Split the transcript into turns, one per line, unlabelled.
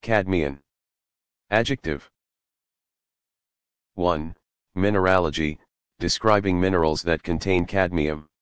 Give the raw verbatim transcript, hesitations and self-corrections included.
Cadmian. Adjective. one. Mineralogy, describing minerals that contain cadmium.